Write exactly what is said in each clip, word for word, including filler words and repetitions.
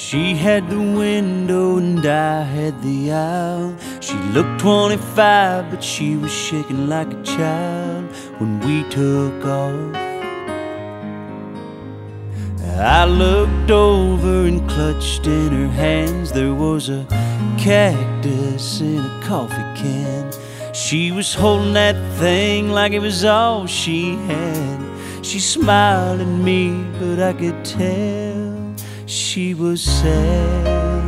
She had the window and I had the aisle. She looked twenty-five, but she was shaking like a child when we took off. I looked over and clutched in her hands. There was a cactus in a coffee can. She was holding that thing like it was all she had. She smiled at me, but I could tell she was sad.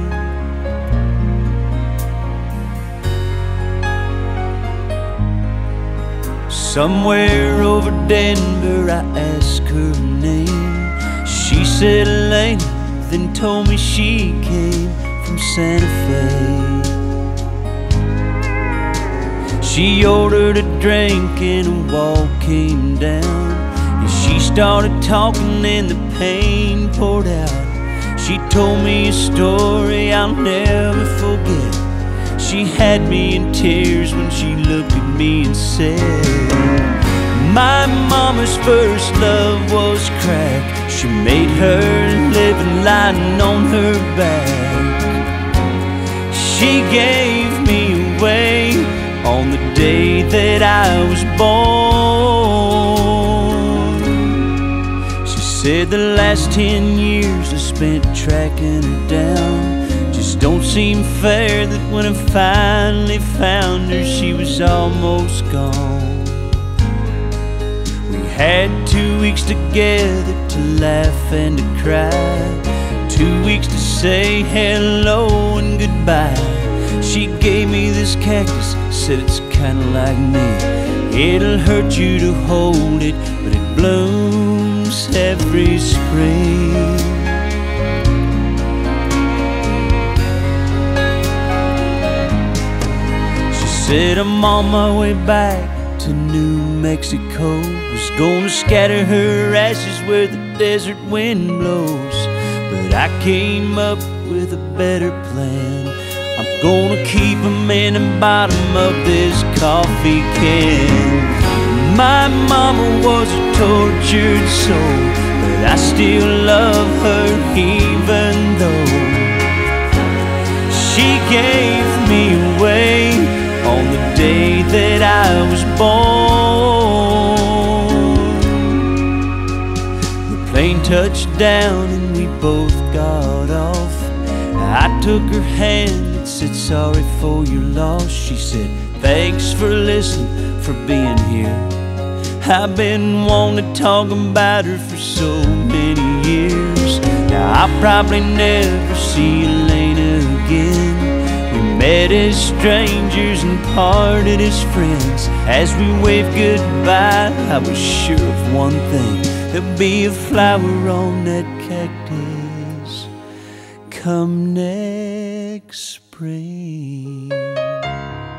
Somewhere over Denver I asked her name. She said Elena, then told me she came from Santa Fe. She ordered a drink and a wall came down, and she started talking and the pain poured out. She told me a story I'll never forget. She had me in tears when she looked at me and said, my mama's first love was crack. She made her living lying on her back. She gave me away on the day that I was born. She said the last ten years I spent tracking her down. Just don't seem fair that when I finally found her, she was almost gone. Had two weeks together to laugh and to cry, two weeks to say hello and goodbye. She gave me this cactus, said it's kinda like me. It'll hurt you to hold it, but it blooms every spring. She said I'm on my way back to New Mexico. Was gonna scatter her ashes where the desert wind blows, but I came up with a better plan. I'm gonna keep them in the bottom of this coffee can. My mama was a tortured soul, but I still love her even though she gave me away on the day that I was born. The plane touched down and we both got off. I took her hand and said sorry for your loss. She said thanks for listening, for being here. I've been wanting to talk about her for so many years. Now I'll probably never see Elena again. Met as strangers and parted as friends. As we waved goodbye, I was sure of one thing: there'll be a flower on that cactus come next spring.